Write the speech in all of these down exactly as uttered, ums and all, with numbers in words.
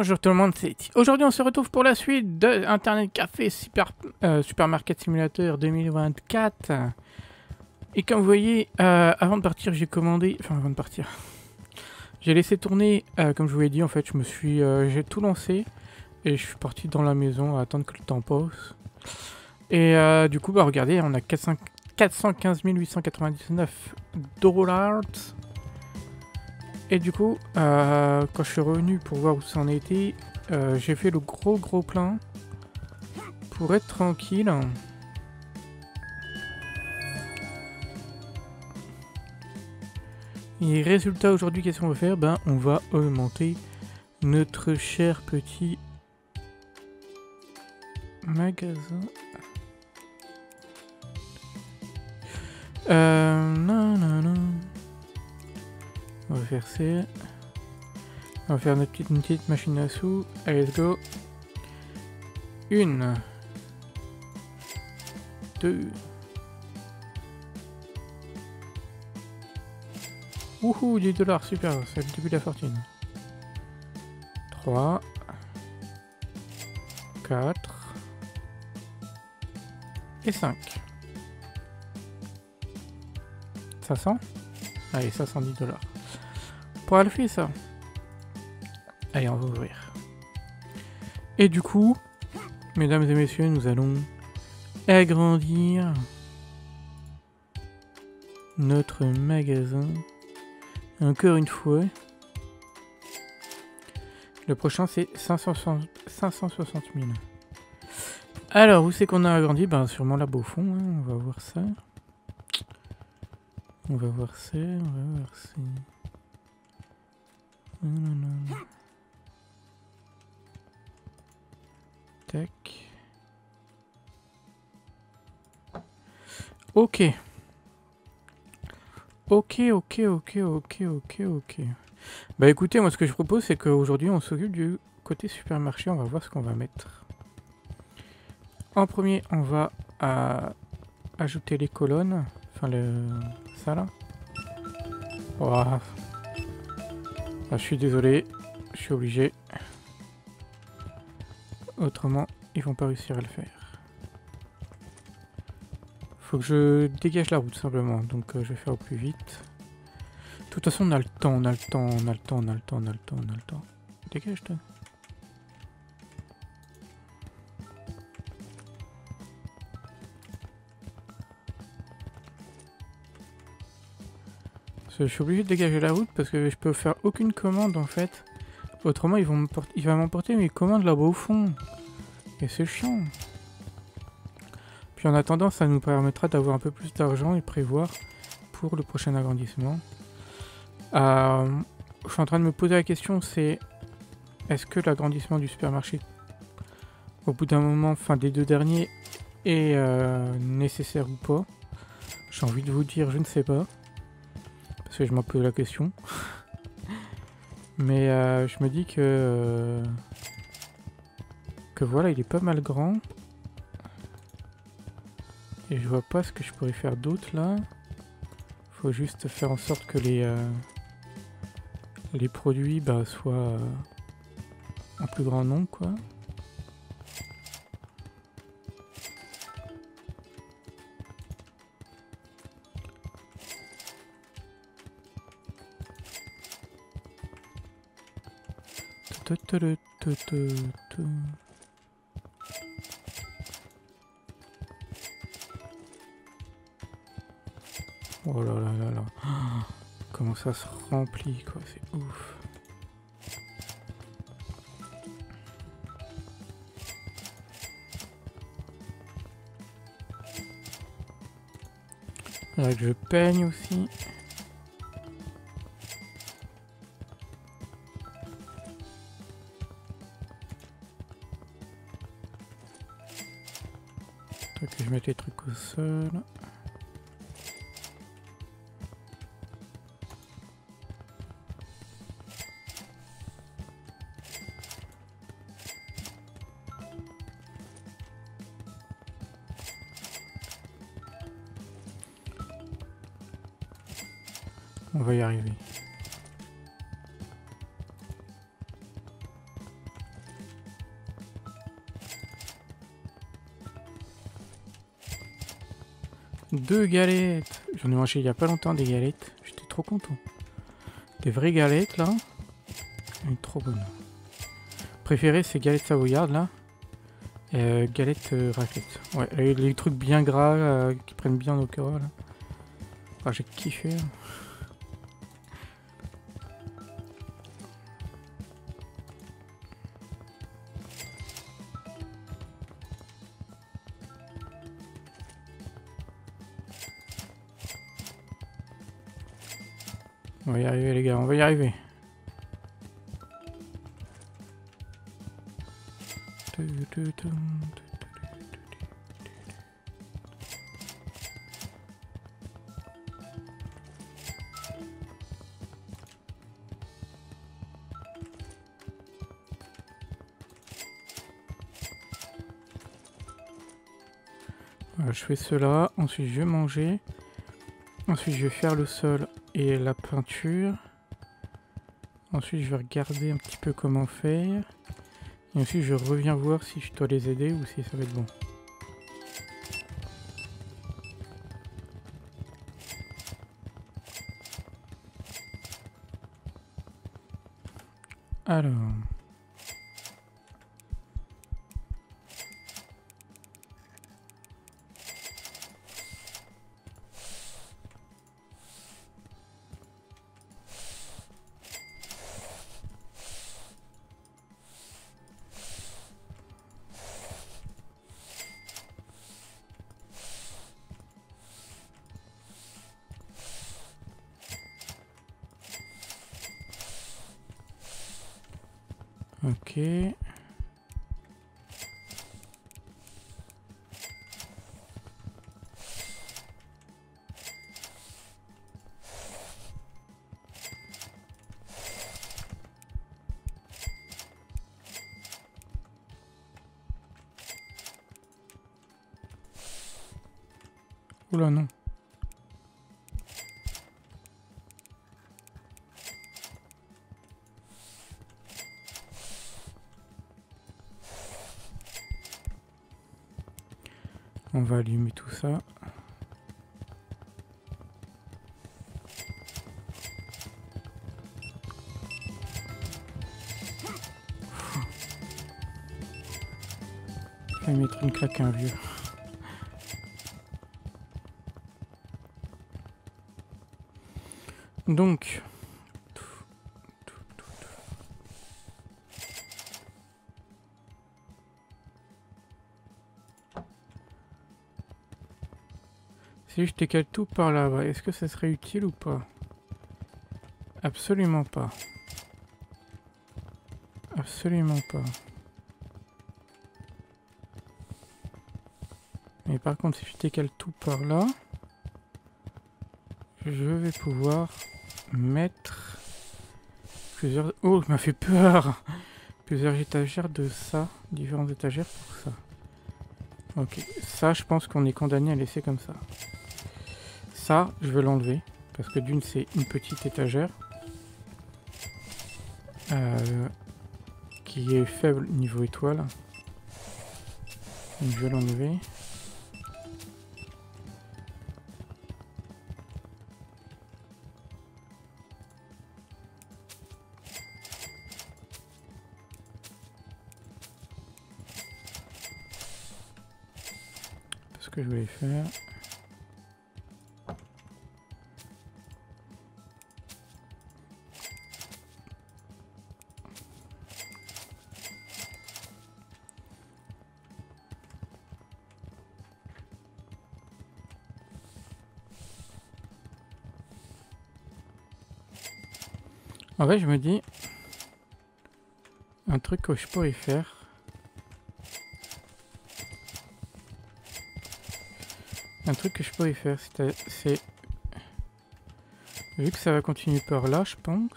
Bonjour tout le monde, c'est Eti. Aujourd'hui on se retrouve pour la suite de Internet Café Super, euh, Supermarket Simulator deux mille vingt-quatre. Et comme vous voyez, euh, avant de partir j'ai commandé... Enfin avant de partir... J'ai laissé tourner, euh, comme je vous l'ai dit, en fait je me suis... Euh, j'ai tout lancé. Et je suis parti dans la maison à attendre que le temps passe. Et euh, du coup, bah regardez, on a quatre cent quinze mille huit cent quatre-vingt-dix-neuf dollars. Et du coup, euh, quand je suis revenu pour voir où ça en était, euh, j'ai fait le gros gros plein pour être tranquille. Et résultat aujourd'hui, qu'est-ce qu'on va faire? Ben, on va augmenter notre cher petit magasin. Euh, non, non, non. On va faire ça. On va faire notre petite, une petite machine à sous. Allez, let's go. Une. Deux. Wouhou, dix dollars, super, c'est le début de la fortune. Trois. Quatre. Et cinq. cinq cents. Allez, cinq cent dix dollars. Pour Alfie, ça. Allez, on va ouvrir. Et du coup, mesdames et messieurs, nous allons agrandir notre magasin. Encore une fois. Le prochain, c'est cinq cent soixante mille. Alors, où c'est qu'on a agrandi? Ben, sûrement là-bas au fond. Hein. On va voir ça. On va voir ça. On va voir ça. Non, non, non. Tac. Ok. Ok, ok, ok, ok, ok, ok. Bah écoutez, moi ce que je propose, c'est qu'aujourd'hui on s'occupe du côté supermarché. On va voir ce qu'on va mettre. En premier, on va euh, ajouter les colonnes. Enfin, le... ça là. Oh. Ah, je suis désolé. Je suis obligé. Autrement, ils vont pas réussir à le faire. Faut que je dégage la route simplement, donc euh, je vais faire au plus vite. De toute façon, on a le temps, on a le temps, on a le temps, on a le temps, on a le temps, on a le temps. Dégage toi. Je suis obligé de dégager la route parce que je peux faire aucune commande en fait. Autrement, ils vont il va m'emporter mes commandes là-bas au fond. Et c'est chiant. Puis en attendant, ça nous permettra d'avoir un peu plus d'argent et prévoir pour le prochain agrandissement. Euh, je suis en train de me poser la question, c'est est-ce que l'agrandissement du supermarché, au bout d'un moment, enfin des deux derniers, est euh, nécessaire ou pas? J'ai envie de vous dire, je ne sais pas. Parce que je m'en pose la question. Mais euh, je me dis que... Euh, que voilà, il est pas mal grand. Et je vois pas ce que je pourrais faire d'autre là. Faut juste faire en sorte que les euh, les produits bah, soient euh, en plus grand nombre quoi. Oh là là là là. Oh, comment ça se remplit quoi, c'est ouf. Là que je peigne aussi. Faut que je mette les trucs au sol. On va y arriver. Deux galettes. J'en ai mangé il y a pas longtemps des galettes. J'étais trop content. Des vraies galettes là. Elle est trop bonne. Préféré c'est galettes savoyardes là. Et euh, galettes euh, raclette. Ouais, les, les trucs bien gras euh, qui prennent bien au cœur là. Ah, j'ai kiffé. Là. On va y arriver les gars, on va y arriver. Voilà, je fais cela, ensuite je vais manger. Ensuite je vais faire le sol et la peinture. Ensuite je vais regarder un petit peu comment faire. Et ensuite je reviens voir si je dois les aider ou si ça va être bon. Alors... Ok. Oula non. On va allumer tout ça. Je vais mettre une claque à un vieux. Donc... Si je décale tout par là, est-ce que ça serait utile ou pas? Absolument pas. Absolument pas. Mais par contre, si je décale tout par là, je vais pouvoir mettre plusieurs... Oh, ça m'a fait peur! Plusieurs étagères de ça, différentes étagères pour ça. Ok, ça je pense qu'on est condamné à laisser comme ça. Ça, je veux l'enlever, parce que d'une c'est une petite étagère. Euh, qui est faible niveau étoile. Donc je vais l'enlever. Ce que je voulais faire. En vrai, je me dis un truc que je pourrais faire. Un truc que je pourrais faire, c'est... Vu que ça va continuer par là, je pense.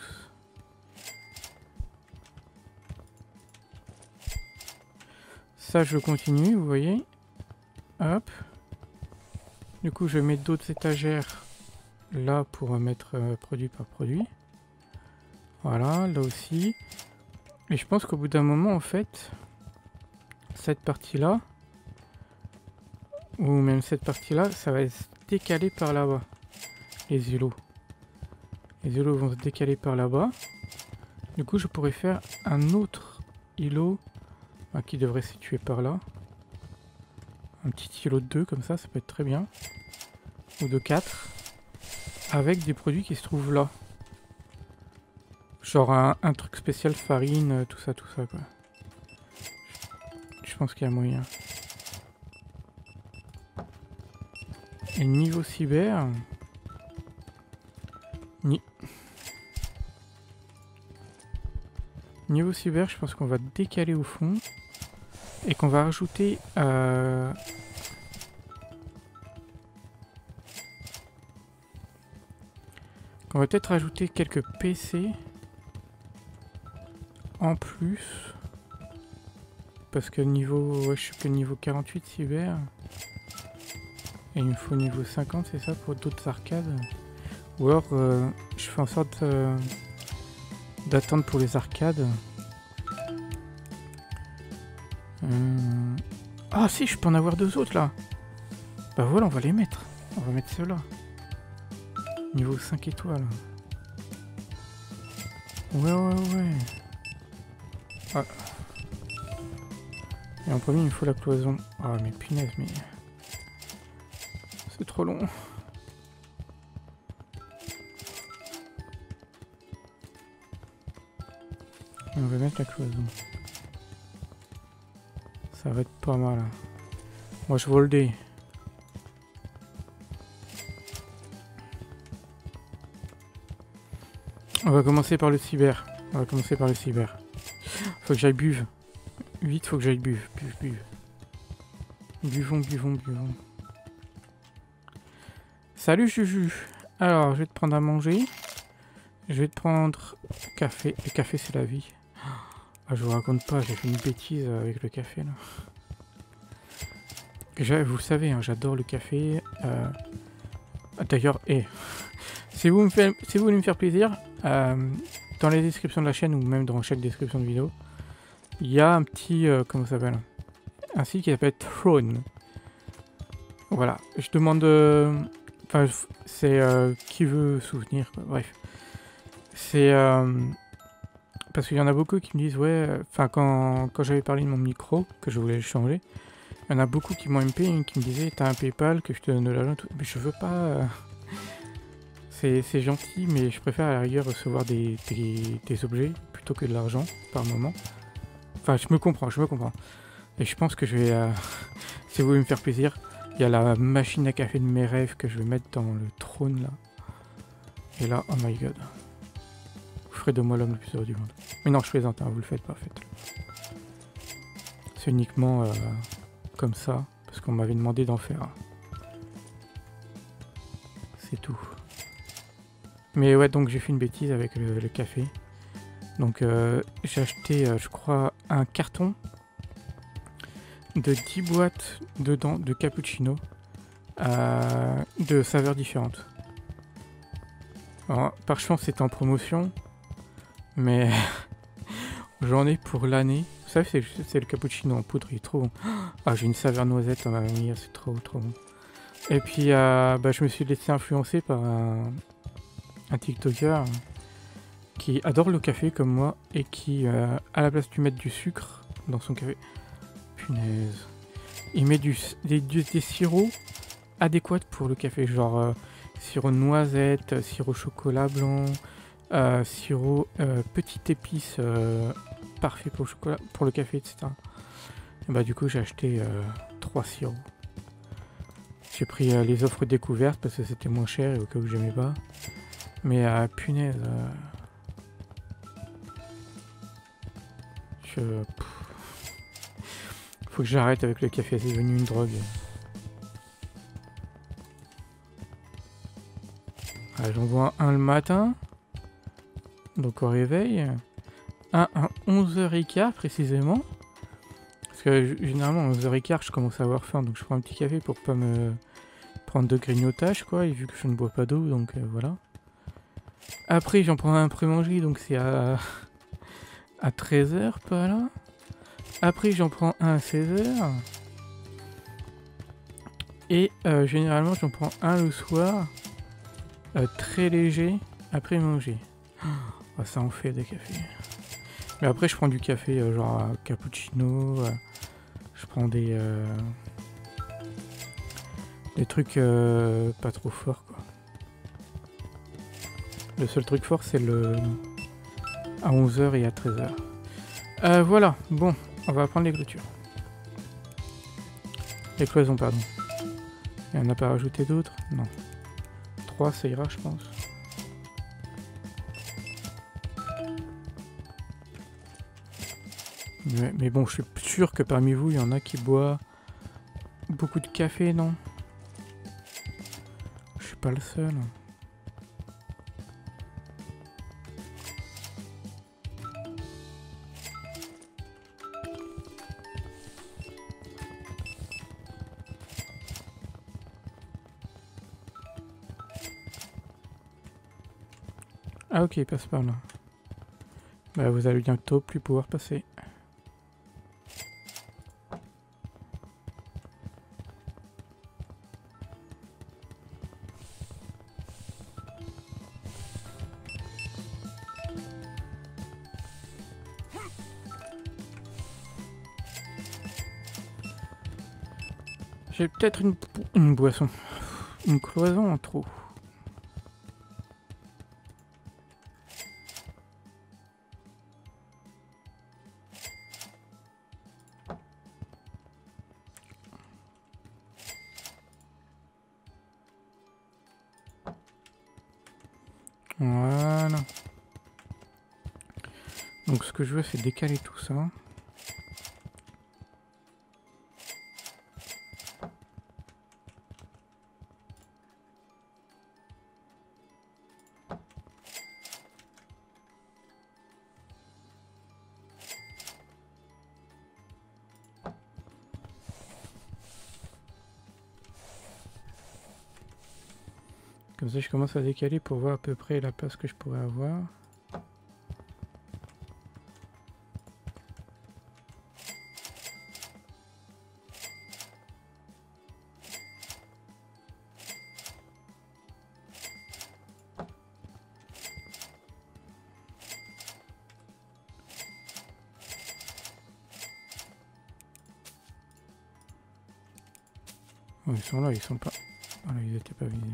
Ça, je continue, vous voyez. Hop. Du coup, je vais mettre d'autres étagères là pour mettre euh, produit par produit. Voilà, là aussi. Et je pense qu'au bout d'un moment, en fait, cette partie-là, ou même cette partie-là, ça va être décaler par là-bas. Les îlots. Les îlots vont se décaler par là-bas. Du coup, je pourrais faire un autre îlot bah, qui devrait se situer par là. Un petit îlot de deux comme ça, ça peut être très bien. Ou de quatre. Avec des produits qui se trouvent là. Genre un, un truc spécial farine, tout ça, tout ça quoi. Je pense qu'il y a moyen. Et niveau cyber... Ni... Niveau cyber, je pense qu'on va décaler au fond. Et qu'on va rajouter... Euh... qu'on va peut-être rajouter quelques P C... en plus... Parce que niveau... Ouais, je suis que niveau quarante-huit cyber... Et il me faut niveau cinquante, c'est ça, pour d'autres arcades. Ou alors, euh, je fais en sorte euh, d'attendre pour les arcades. Euh... Ah si, je peux en avoir deux autres là. Bah voilà, on va les mettre. On va mettre ceux-là. Niveau cinq étoiles. Ouais, ouais, ouais. Ah. Et en premier, il me faut la cloison. Ah, mais punaise, mais... C'est trop long. Et on va mettre la cloison. Ça va être pas mal. Moi je vole des. On va commencer par le cyber. On va commencer par le cyber. Faut que j'aille buve. Vite, faut que j'aille buve. Buve, buve. Buvons, buvons, buvons. Salut Juju. Alors, je vais te prendre à manger. Je vais te prendre café. Le café, c'est la vie. Ah, je vous raconte pas, j'ai fait une bêtise avec le café là. Vous le savez, hein, j'adore le café. Euh... D'ailleurs, eh, si vous me faites, si vous voulez me faire plaisir, euh, dans les descriptions de la chaîne ou même dans chaque description de vidéo, il y a un petit, euh, comment ça s'appelle, un site qui s'appelle Throne. Voilà, je demande, enfin, euh, c'est euh, qui veut souvenir, quoi. Bref, c'est euh, parce qu'il y en a beaucoup qui me disent ouais, enfin quand quand j'avais parlé de mon micro que je voulais le changer. Il y en a beaucoup qui m'ont M P et qui me disaient t'as un PayPal que je te donne de l'argent, mais je veux pas. Euh... C'est gentil, mais je préfère à la rigueur recevoir des, des, des objets plutôt que de l'argent par moment. Enfin, je me comprends, je me comprends. Et je pense que je vais, euh... si vous voulez me faire plaisir, il y a la machine à café de mes rêves que je vais mettre dans le trône là. Et là, oh my god. Vous ferez de moi l'homme le plus heureux du monde. Mais non, je plaisante, hein, vous le faites pas, faites-le. C'est uniquement euh, comme ça, parce qu'on m'avait demandé d'en faire. C'est tout. Mais ouais, donc j'ai fait une bêtise avec le, le café. Donc euh, j'ai acheté, euh, je crois, un carton de dix boîtes dedans de cappuccino euh, de saveurs différentes. Alors, par chance, c'est en promotion, mais j'en ai pour l'année. Vous savez, c'est le cappuccino en poudre, il est trop bon. Ah, j'ai une saveur noisette, on va venir, c'est trop, trop bon. Et puis, euh, bah, je me suis laissé influencer par un... un TikToker qui adore le café comme moi et qui, euh, à la place de mettre du sucre dans son café, punaise, il met du, des, des, des sirops adéquats pour le café, genre euh, sirop de noisette, sirop chocolat blanc, euh, sirop euh, petite épice euh, parfait pour le chocolat, pour le café, et cetera. Et bah du coup j'ai acheté euh, trois sirops. J'ai pris euh, les offres découvertes parce que c'était moins cher et au cas où j'aimais pas. Mais euh, punaise, euh, je... Pff, faut que j'arrête avec le café, c'est devenu une drogue. Ah, j'en bois un le matin, donc au réveil, un à onze heures quinze précisément, parce que généralement à onze heures quinze je commence à avoir faim, donc je prends un petit café pour pas me prendre de grignotage quoi, et vu que je ne bois pas d'eau, donc euh, voilà. Après, j'en prends un pré-manger, donc c'est à, à treize heures, pas là. Après, j'en prends un à seize heures. Et euh, généralement, j'en prends un le soir, euh, très léger, après manger. Oh, ça en fait des cafés. Mais après, je prends du café euh, genre euh, cappuccino. Euh, je prends des euh, des trucs euh, pas trop forts, quoi. Le seul truc fort, c'est le à onze heures et à treize heures. Euh, voilà, bon, on va prendre les clôtures. Les cloisons, pardon. Il n'y en a pas rajouté d'autres? Non. trois, ça ira, je pense. Mais, mais bon, je suis sûr que parmi vous, il y en a qui boivent beaucoup de café, non? Je suis pas le seul. Ah ok, il passe par là. Bah vous allez bientôt plus pouvoir passer. J'ai peut-être une, une boisson. Une cloison en trop. Voilà. Donc ce que je veux, c'est décaler tout ça. Comme ça, je commence à décaler pour voir à peu près la place que je pourrais avoir. Oh, ils sont là, ils sont pas... Voilà, ils étaient pas visibles.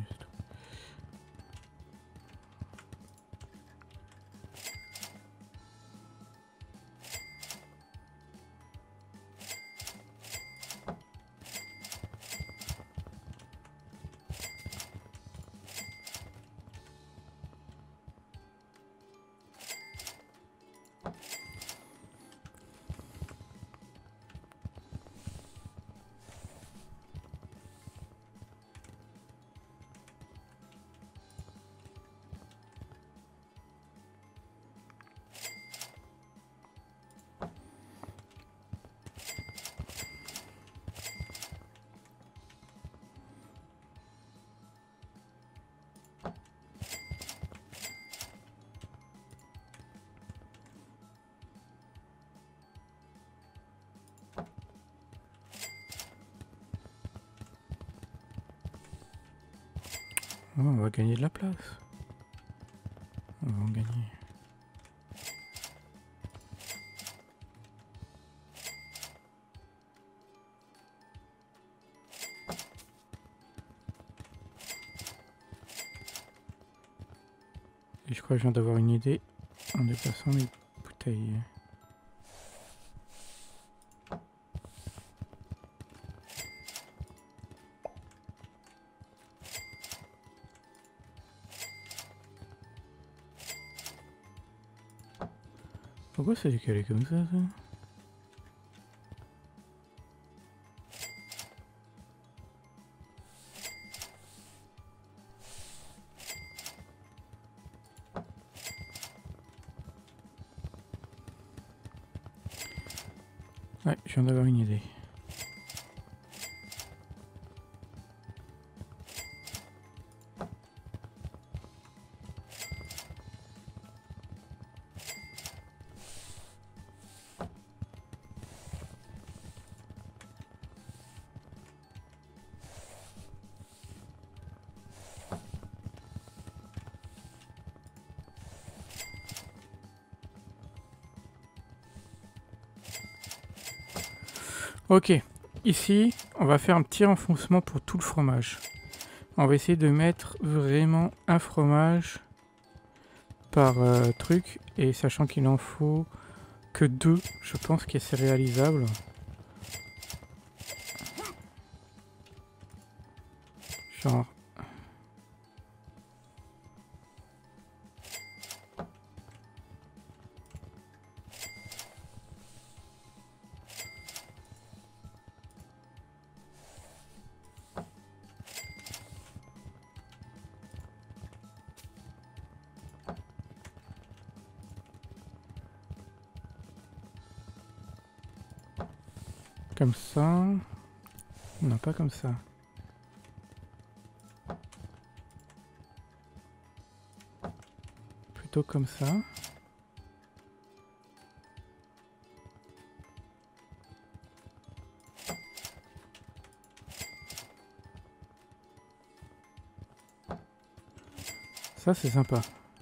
Oh, on va gagner de la place. On va en gagner. Et je crois que je viens d'avoir une idée en déplaçant les bouteilles. Pourquoi c'est décalé comme ça, ça? Ouais, je viens d'avoir une idée. Ok, ici, on va faire un petit renfoncement pour tout le fromage. On va essayer de mettre vraiment un fromage par euh, truc, et sachant qu'il en faut que deux, je pense que c'est réalisable. Genre... Comme ça... Non, pas comme ça. Plutôt comme ça. Ça, c'est sympa.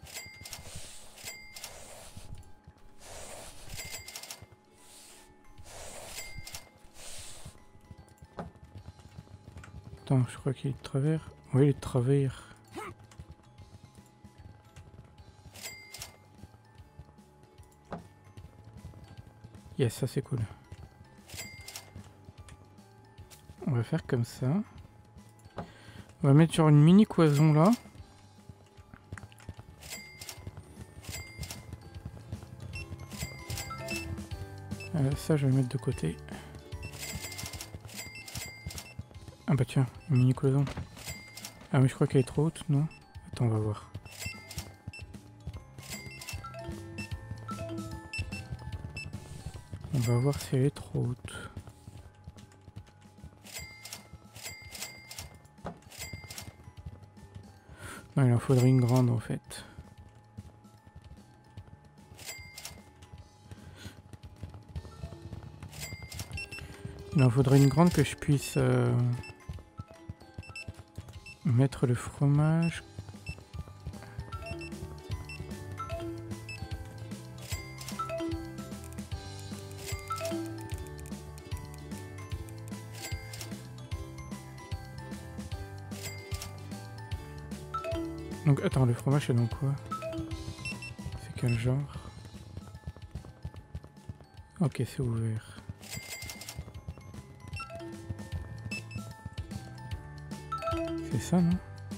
Attends, je crois qu'il est de travers. Oui, il est de travers. Yes, ça c'est cool. On va faire comme ça. On va mettre sur une mini cloison là. Euh, ça, je vais mettre de côté. Ah bah tiens, une mini cloison. Ah mais je crois qu'elle est trop haute, non? Attends, on va voir. On va voir si elle est trop haute. Non, il en faudrait une grande en fait. Il en faudrait une grande que je puisse euh, mettre le fromage. Donc attends, le fromage c'est dans quoi? C'est quel genre? Ok, c'est ouvert. C'est ça, non?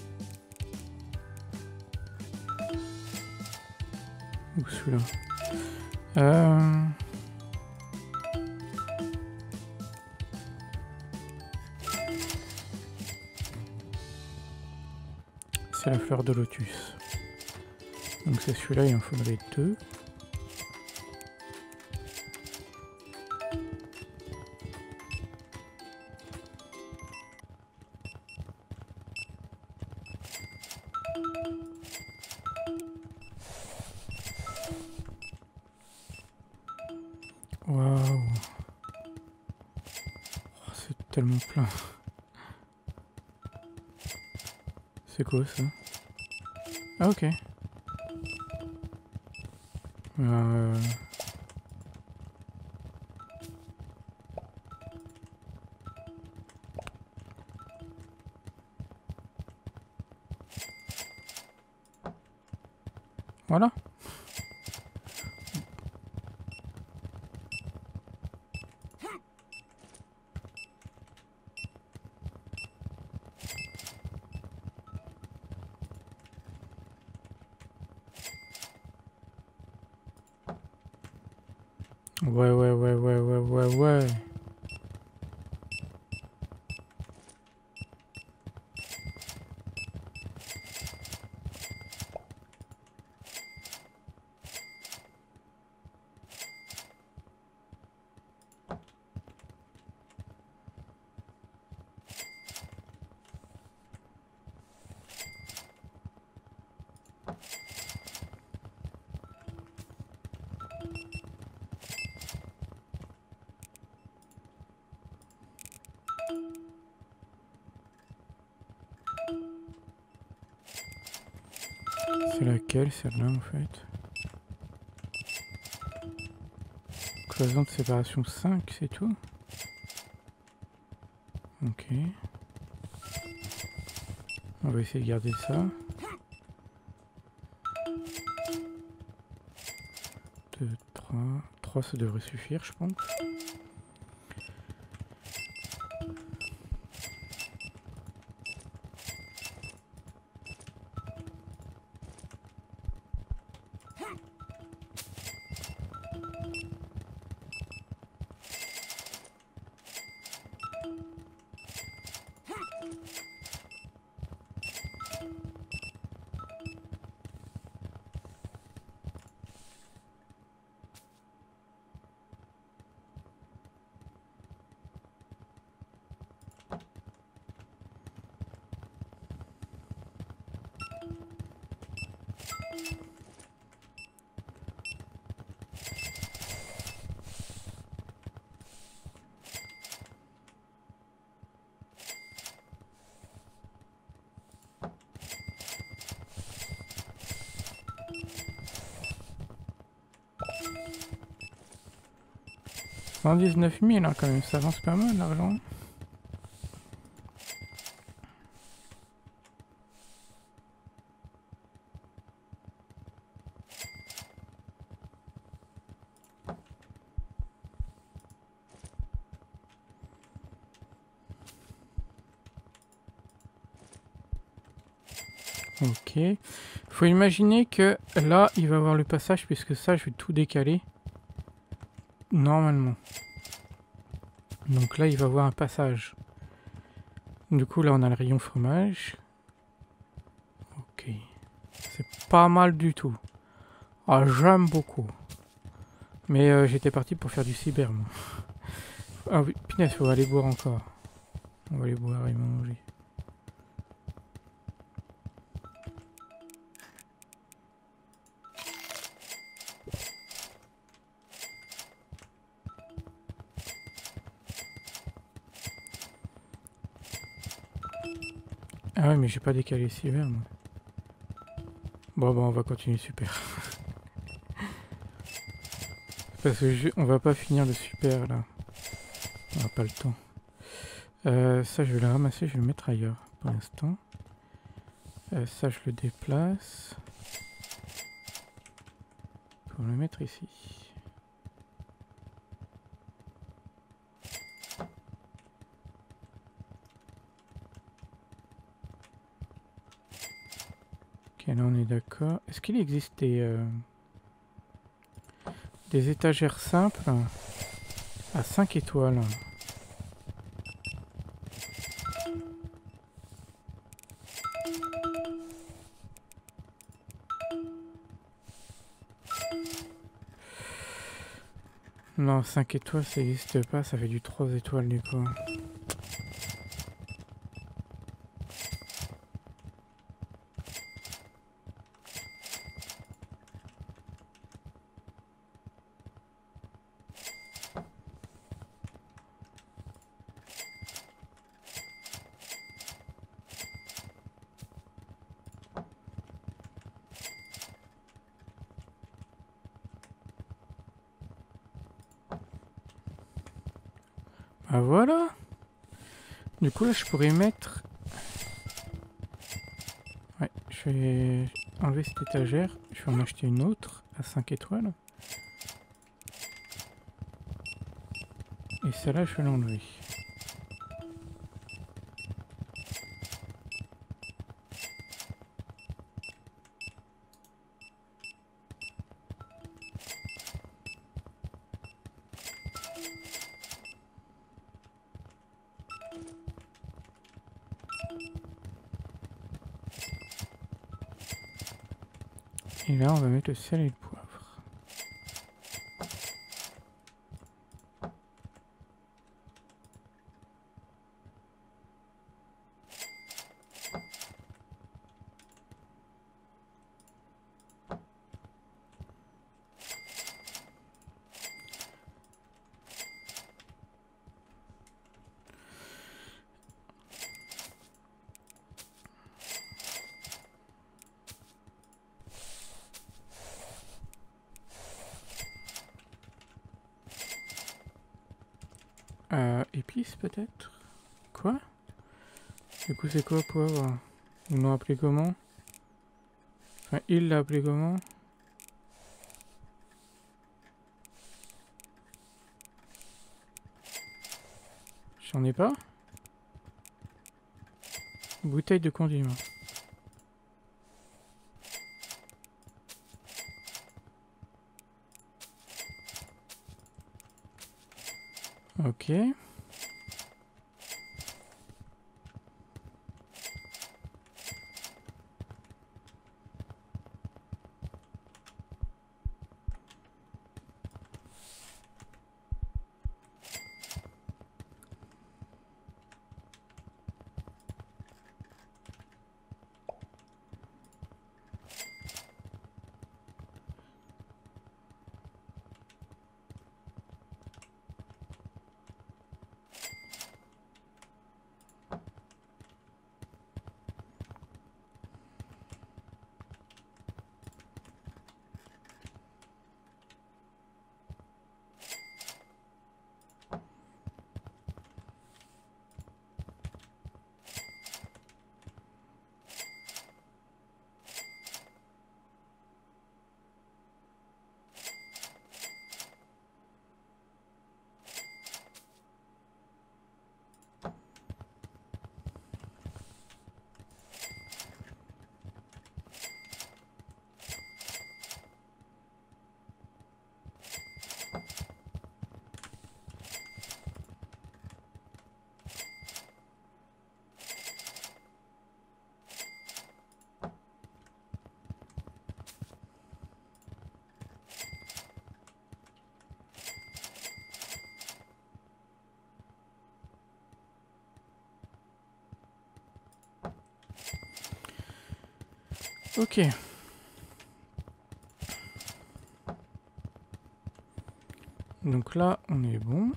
Ou celui-là? Euh... C'est la fleur de lotus. Donc c'est celui-là, il en faudrait deux. Waouh! Oh, c'est tellement plein. C'est quoi ça? Ah ok. Euh... Voilà. Ouais, ouais, ouais, ouais, ouais, ouais, ouais. C'est laquelle, celle-là, en fait? Cloison de séparation cinq, c'est tout? Ok. On va essayer de garder ça. deux, trois. trois, ça devrait suffire, je pense. cent dix-neuf mille, hein, quand même, ça avance pas mal l'argent. Ok. Faut imaginer que là, il va y avoir le passage, puisque ça, je vais tout décaler. Normalement. Donc là, il va y avoir un passage. Du coup, là, on a le rayon fromage. Ok. C'est pas mal du tout. Ah, j'aime beaucoup. Mais euh, j'étais parti pour faire du cyber, moi. Ah oui, punaise, faut aller boire encore. On va aller boire et manger. Ah ouais, mais j'ai pas décalé cyber, moi. Bon, bon, on va continuer super. Parce que je... on va pas finir le super, là. On n'a pas le temps. Euh, ça, je vais le ramasser, je vais le mettre ailleurs, pour l'instant. Euh, ça, je le déplace. Pour le mettre ici. Ok, là, on est d'accord. Est-ce qu'il existe des... Euh... des étagères simples à cinq étoiles? Non, cinq étoiles, ça n'existe pas, ça fait du trois étoiles du coup. Ah voilà. Du coup là je pourrais mettre... Ouais, je vais enlever cette étagère, je vais en acheter une autre à cinq étoiles. Et celle-là je vais l'enlever. Et là on va mettre le sel et le poivre. Euh, épices peut-être? Quoi? Du coup, c'est quoi poivre? Ils l'ont appelé comment? Enfin, il l'a appelé comment? J'en ai pas? Bouteille de condiment. Ok. Ok. Donc là, on est bon.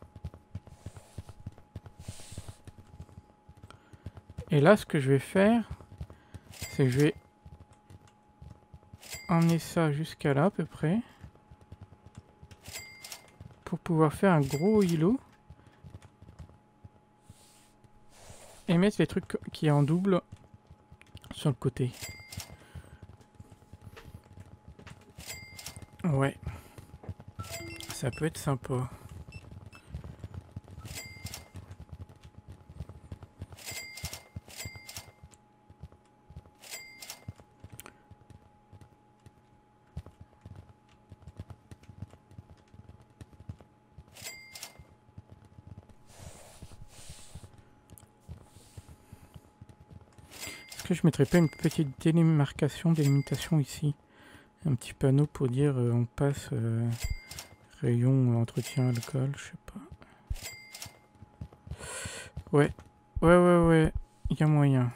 Et là, ce que je vais faire, c'est que je vais emmener ça jusqu'à là à peu près. Pour pouvoir faire un gros îlot. Et mettre les trucs qui est en double sur le côté. Ouais. Ça peut être sympa. Est-ce que je mettrais pas une petite démarcation, délimitation ici? Un petit panneau pour dire euh, on passe euh, rayon entretien alcool, je sais pas. Ouais, ouais, ouais, ouais, il y a moyen.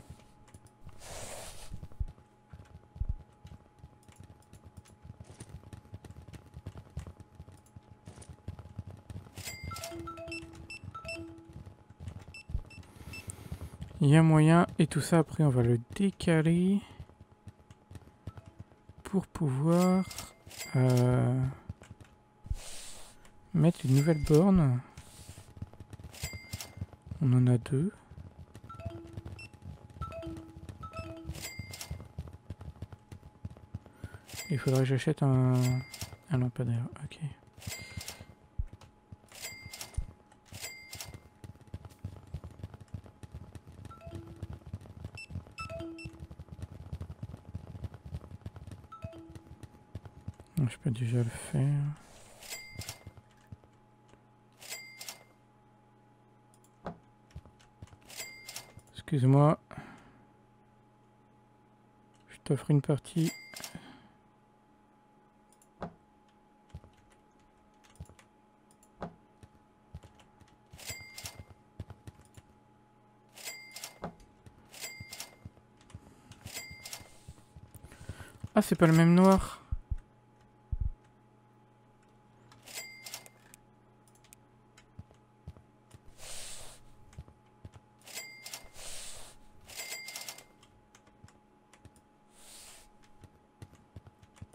Il y a moyen, et tout ça après on va le décaler pour pouvoir euh, mettre une nouvelle borne. On en a deux. Il faudrait que j'achète un, un lampadaire, ok. Je peux déjà le faire. Excuse-moi. Je t'offre une partie. Ah, c'est pas le même noir.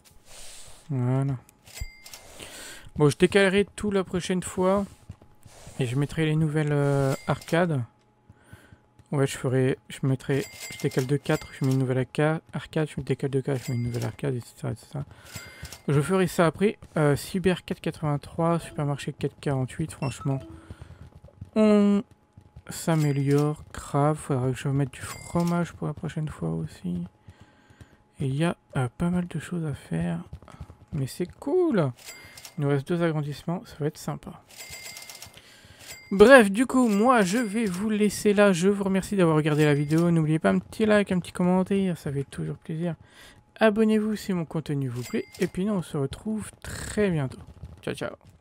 Voilà. Bon, je décalerai tout la prochaine fois. Et je mettrai les nouvelles euh, arcades. Ouais, je ferai, je mettrai, je décale de quatre, je mets une nouvelle arcade, je décale de quatre, je mets une nouvelle arcade, et cetera, et cetera. Je ferai ça après. Euh, Cyber quatre quatre-vingt-trois, Supermarché quatre quarante-huit, franchement, on s'améliore grave. Faudra que je mette du fromage pour la prochaine fois aussi. Et il y a euh, pas mal de choses à faire, mais c'est cool. Il nous reste deux agrandissements, ça va être sympa. Bref, du coup, moi, je vais vous laisser là. Je vous remercie d'avoir regardé la vidéo. N'oubliez pas un petit like, un petit commentaire, ça fait toujours plaisir. Abonnez-vous si mon contenu vous plaît. Et puis nous, on se retrouve très bientôt. Ciao, ciao.